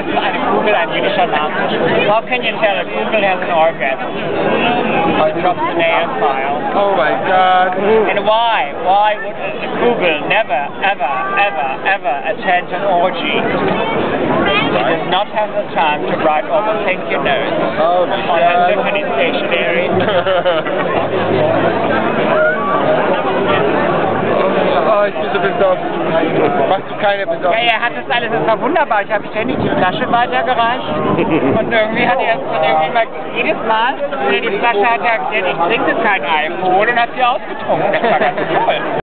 ist eine Kugel ein jüdischer Name? How can you tell a Kugel has an orgasm? It drops the nail file. Oh my God. And why? Why would a Kugel never, ever, ever, ever attend an orgy? It does not have the time to write all the thank you notes Oh my on God. the Symphony Stationery. Oh, ich bin so besorgt. Machst du keine besorgt? Ja, er hat das alles, das war wunderbar. Ich habe ständig die Flasche weitergereicht und irgendwie hat er jedes Mal, wenn er die Flasche hat, er gesagt, ich trinke kein Alkohol und hat sie ausgetrunken. Das war ganz toll.